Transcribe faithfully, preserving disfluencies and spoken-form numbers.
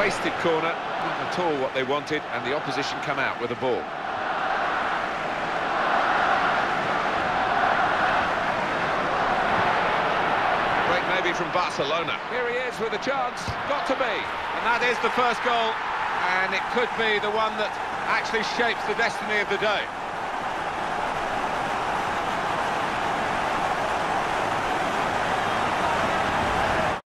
wasted corner, not at all what they wanted, and the opposition come out with the ball. Break maybe from Barcelona. Here he is with a chance, got to be. And that is the first goal, and it could be the one that actually shapes the destiny of the day.